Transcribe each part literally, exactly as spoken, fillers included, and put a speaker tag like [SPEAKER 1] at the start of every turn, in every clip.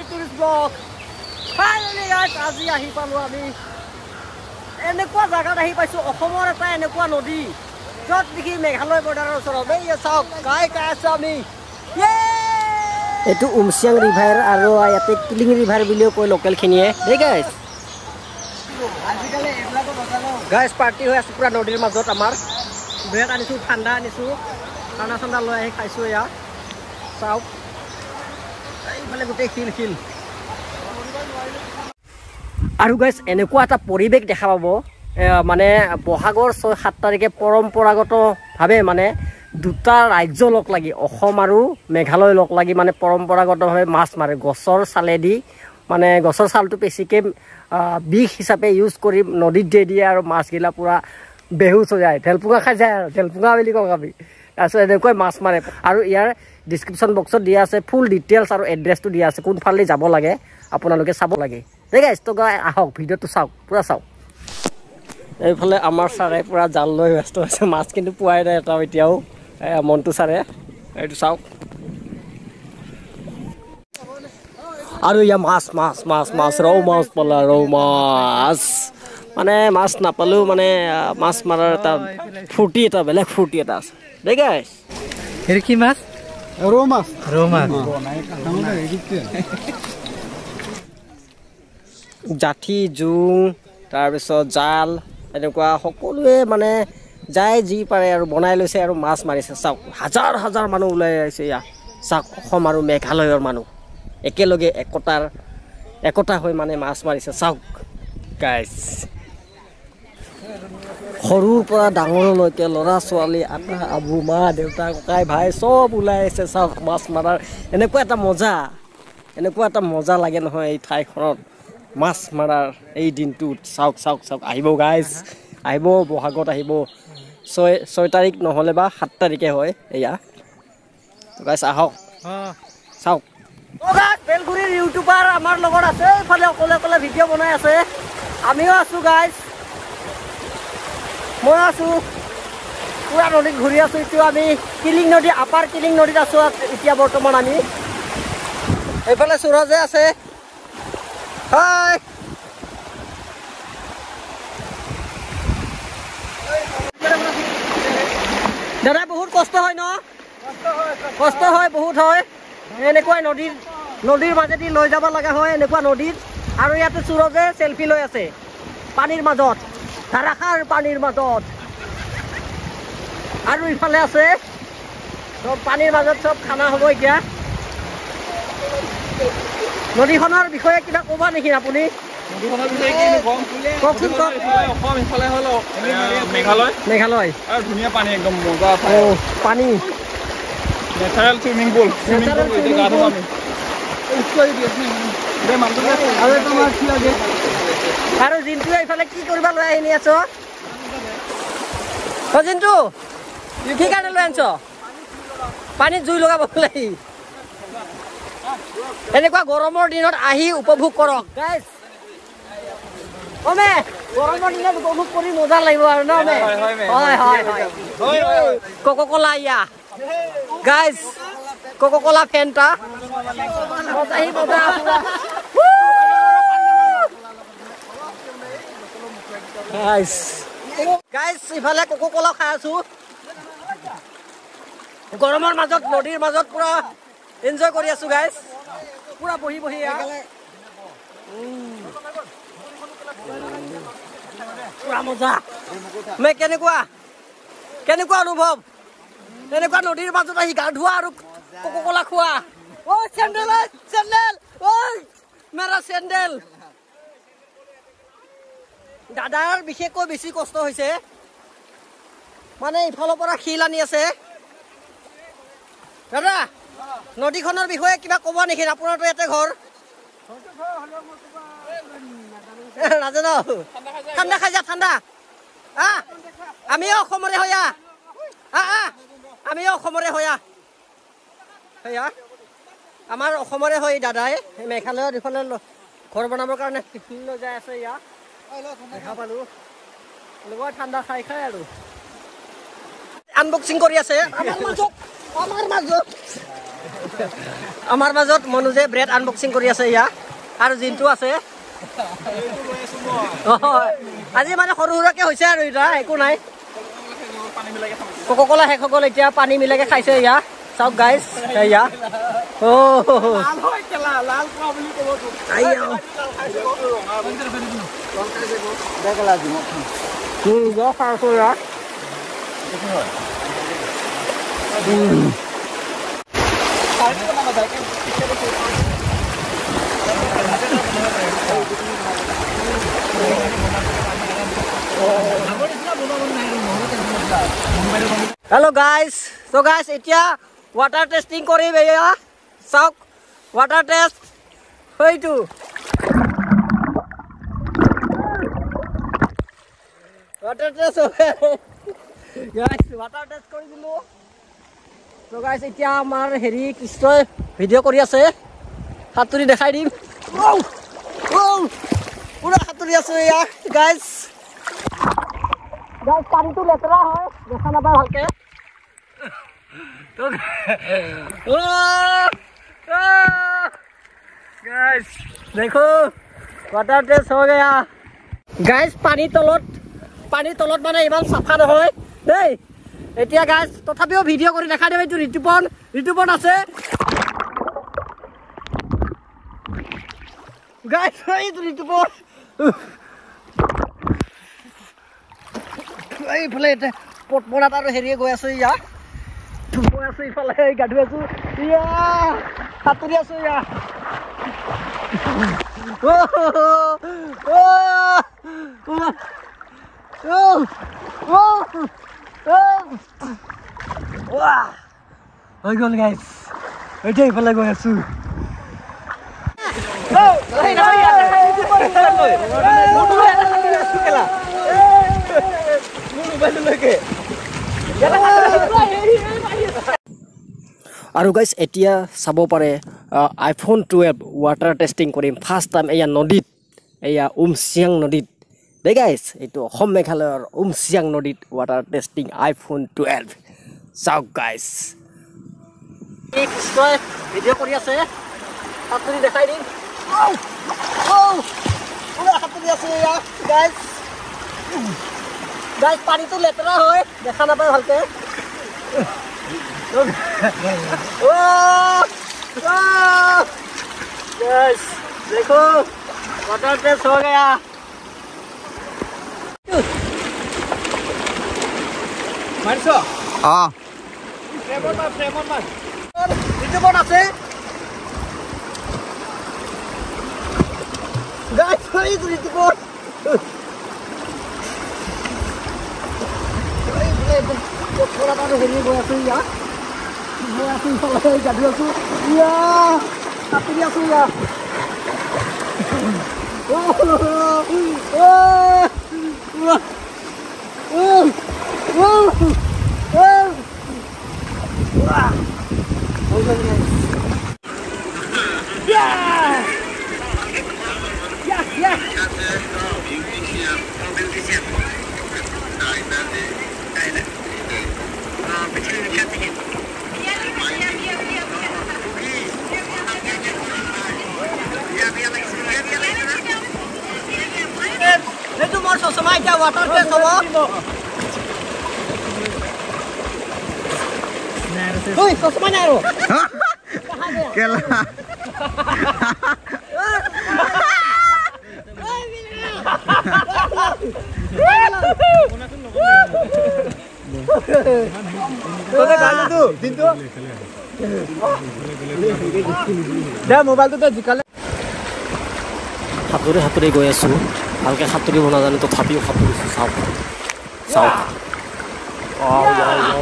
[SPEAKER 1] tourist vlog. Finally guys, আজি আহি পালো আমি এনেকুৱা জায়গাত আহি পাইছো অসমৰ এটা এনেকুৱা নদী যত দেখি মেঘালয় বৰ্ডাৰৰ ওচৰত এই চাওক কাই কাই আছে আমি এটো উমচিয়াং ৰিভাৰ আৰু ইয়াতে কিলিং ৰিভাৰ বুলিও কয় লোকেল খিনিয়ে দেই গাইস আজিকালি এবিলাকো বজালো গাইস পাৰ্টি হৈ আছে পুৰা নদীৰ মাজত আমাৰ ব্ৰেড আনিছো ঠাণ্ডা আনিছো ঠাণ্ডা ঠাণ্ডা লৈ আহি খাইছো ইয়া চাওক এইফালে গোটেই শিল শিল আৰু গাইস এনেকুৱা এটা পৰিবেশ দেখা পাব মানে বহাগৰ ছয় সাত তাৰিখে পৰম্পৰাগতভাৱে মানে দুটা ৰাজ্য লগ লাগি অসম আৰু মেঘালয় লগ লাগি মানে পৰম্পৰাগতভাৱে মাছ মাৰে গছৰ চালেদি মানে গছৰ চালটো বেছিকৈ বিষ হিচাপে ইউজ কৰি নদীত দি দিয়ে আৰু মাছগিলা পুৰা বেহুচ হৈ যায় ঢেলপুঙা খাই যায় আৰু ঢেলপুঙা বুলি কওঁ আমি তাৰপিছত এনেকৈ মাছ মাৰে আৰু ইয়াৰ ডিছক্ৰিপশ্যন বক্সত দিয়া আছে ফুল ডিটেইলছ আৰু এড্ৰেছটো দিয়া আছে কোনফালে যাব লাগে আপোনালোকে চাব লাগে দেই গাইছ তো আহক ভিডিঅ'টো চাওক পুৰা চাওক এইফালে আমাৰ ছাৰে পুৰা জাল লৈ ব্যস্ত আছে মাছ কিন্তু পোৱাই নাই এটাও এতিয়াও মন্টু ছাৰে এইটো চাওক আৰু ইয়া মাছ মাছ মাছ মাছ ৰৌ মাছ পালা ৰৌ মাছ মানে মাছ নাপালেও মানে মাছ মাৰাৰ এটা ফূৰ্তি এটা বেলেগ ফূৰ্তি এটা আছে দেই গাইছ
[SPEAKER 2] এৰ কি মাছ
[SPEAKER 3] ৰৌ মাছ
[SPEAKER 2] ৰৌ মাছ
[SPEAKER 1] জাঠি জোং তাৰপিছত জাল এনেকুৱা সকলোৱে মানে যাই যি পাৰে আৰু বনাই লৈছে আৰু মাছ মাৰিছে চাওক হাজাৰ হাজাৰ মানুহ ওলাই আহিছে ইয়াত চাওক অসম আৰু মেঘালয়ৰ মানুহ একেলগে একতাৰ একতা হৈ মানে মাছ মাৰিছে চাওক গাইছ সৰুৰ পৰা ডাঙৰলৈকে ল'ৰা ছোৱালী আটা আবু মা দেউতা ককাই ভাই চব ওলাই আহিছে চাওক মাছ মাৰাৰ এনেকুৱা এটা মজা এনেকুৱা এটা মজা লাগে নহয় এই ঠাইখনত মাছ মাৰাৰ এই দিনটোত চাওক চাওক চাওক আহিব গাইজ আহিব বহাগত আহিব ছয় ছয় তাৰিখ নহ'লে বা সাত তাৰিখে হয় এয়া গাইজ আহক চাওক বেলগুৰিৰ ইউটিউবাৰ আমাৰ লগত আছে এইফালে অকলে অকলে ভিডিঅ' বনাই আছে আমিও আছোঁ গাইজ মই আছোঁ পুৰা নদীত ঘূৰি আছোঁ এতিয়া আমি কিলিং নদী আপাৰ কিলিং নদীত আছোঁ এতিয়া বৰ্তমান আমি এইফালে সুৰজে আছে হাই দাদা বহুত কষ্ট হয় ন কষ্ট হয় বহুত হয় এনেকুৱাই নদীৰ নদীৰ মাজেদি লৈ যাব লগা হয় এনেকুৱা নদীত আৰু ইয়াতে সুৰজে চেলফি লৈ আছে পানীৰ মাজত ধাৰাসাৰ পানীৰ মাজত আৰু ইফালে আছে চব পানীৰ মাজত চব খানা হ'ব এতিয়া নদীখনৰ বিষয়ে কিবা ক'বা নেকি আপুনি কওকচোন কওক
[SPEAKER 3] অসম ইফালে হ'ল মেঘালয়
[SPEAKER 1] মেঘালয়
[SPEAKER 3] আৰু ধুনীয়া পানী একদম মজা আছে
[SPEAKER 1] পানী
[SPEAKER 3] নেচাৰেল চুইমিং পুল গা ধুম আমি
[SPEAKER 1] আৰু জিন্তু এইফালে কি কৰিব লৈ আহি আছ অ জিন্তু কি কাৰণে লৈ আনিছ পানীত জুই লগাব লাগি এনেকুৱা গৰমৰ দিনত আহি উপভোগ কৰক গাইজ অমে গৰমৰ দিনত উপভোগ কৰি মজা লাগিব আৰু ন মে হয় হয় হয় কোকো কোলা ইয়া গাইজ কোকো কোলা ফেন্টা মজা হি মজা গাইজ গাইজ ইফালে কোকো কোলা খাই আছো গৰমৰ মাজত নদীৰ মাজত পুৰা এনজয় কৰি আছো গাইজ পুৰা বহি বহি পুৰা মজা মে কেনেকুৱা কেনেকুৱা অনুভৱ এনেকুৱা নদীৰ মাজত আহি গা ধোৱা আৰু কোকো কোলা খোৱা ঐ চেণ্ডেল চেণ্ডেল ঐ মেৰা চেণ্ডেল দাদাৰ বিশেষকৈ বেছি কষ্ট হৈছে মানে ইফালৰ পৰা শিল আনি আছে দাদা নদীখনৰ বিষয়ে কিবা ক'ব নেকি আপোনাৰতো ইয়াতে ঘৰ নাজানো ঠাণ্ডা খাই যা ঠাণ্ডা আহ আমিও অসমৰে হয়া আহ আহ আমিও অসমৰে হয়া সেয়া আমাৰ অসমৰে হয় দাদাই মেঘালয়ত ইফালে ঘৰ বনাবৰ কাৰণে টিফিন লৈ যাই আছে ইয়াত দেখা পালোঁ লগৰ ঠাণ্ডা খাই খাই আৰু আনবক্সিং কৰি আছে আমাৰ মাজত আমাৰ মাজত আমাৰ মাজত মনোজে ব্ৰেড আনবক্সিং কৰি আছে ইয়া আৰু জিন্তু আছে আজি মানে সৰু সৰুকে হৈছে আৰু এটা একো নাই কোকোকোলা শেষ হৈ গ'ল এতিয়া পানী মিলাকে খাইছে ইয়া চাওক গাইজ ইয়া অ Hello guys, so guys, এতিয়া water testing কৰিম এয়া চাওক water test হয়তো water test guys water test কৰি দিলো so guys এতিয়া আমাৰ হেৰি কৃষ্ণই ভিডিঅ' কৰি আছে হাতুৰি দেখাই দিম ও ও পুৰা হাতুৰি আছে এয়া guys guys পানীটো লেতেৰা হয় দেখা নাপায় ভালকে guys देखो वाटर टेस्ट हो गया guys पानी तलत पानी तलत माने इमान साफा নহয় দেই এতিয়া guys তথাপিও ভিডিও কৰি দেখা দেব এইটো ঋতুপন ঋতুপন আছে guys এইটো ঋতুপন এই ফলে পটমৰাত আৰু হেৰিয়ে গৈ আছে ইয়া মই আছো ইফালে গাধু আছো ইয়া সাতুৰি আছো ইয়া ও ও ও ও ও হৈ গ'ল গাইছ এতিয়া ইফালে গৈ আছো আৰু গাইছ এতিয়া চাব পাৰে আইফোন টুৱেলভ ৱাটাৰ টেষ্টিং কৰিম ফাৰ্ষ্ট টাইম এয়া নদীত এয়া উমচিয়াং নদীত দেই গাইছ এইটো অসম মেঘালয়ৰ উমচিয়াং নদীত ৱাটাৰ টেষ্টিং আইফোন টুৱেলভ চাওক গাইছ এই কৃষ্ণই ভিডিঅ' কৰি আছে সাতুৰি দেখাই দিম পুৰা সাতুৰি আছে এয়া গাইছ গাইছ পানীটো লেতেৰা হয় দেখা নাপায় ভালকে Oh, oh, guys, देखो वाटर टेस्ट हो गया मारसो हां फ्रेमन मार फ्रेमन मार वीडियो बन আছে गाइस এই वीडियो बन थोड़ा बार हेरी गय आছো ইয়া মই আছো ইফালে গাধু আছো ইয়া সাতুৰি আছো ইয়া ও ও ও ও ও ইয়া ইয়া ইয়া itu mau sosok aja water test apa? Hoi, sosok mana lo?
[SPEAKER 2] Kela.
[SPEAKER 3] তোরে গালি তো দিনতো দে মোবাইলটো তে জিকালে
[SPEAKER 1] সাতুৰি সাতুৰি গৈ আছো ভালকে সাতুৰিব নাজানো তথাপিও সাতুৰিছো চাওক চাওক আও আও আও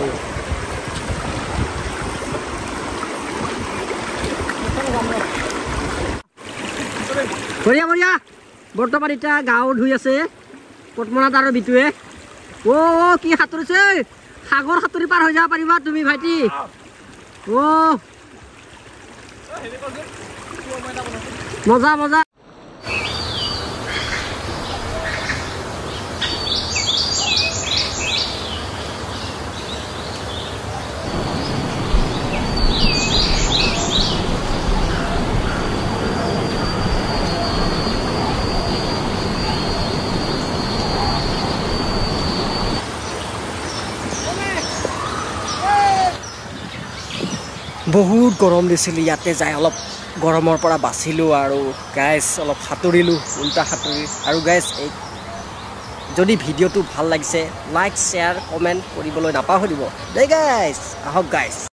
[SPEAKER 1] বঢ়িয়া বঢ়িয়া বৰ্তমান এতিয়া গাঁও ধুই আছে পটমৰাত আৰু বিটুৱে ও কি সাতুৰিছে সাগৰ সাতুৰি পাৰ হৈ যাব পাৰিবা তুমি ভাইটি ও মজা মজা বহুত গৰম দিছিল ইয়াতে যাই অলপ গৰমৰ পৰা বাচিলোঁ আৰু গাইজ অলপ সাঁতুৰিলোঁ উল্টা সাঁতুৰি আৰু গাইজ এই যদি ভিডিঅ'টো ভাল লাগিছে লাইক শ্বেয়াৰ কমেণ্ট কৰিবলৈ নাপাহৰিব দেই গাইজ আহক গাইজ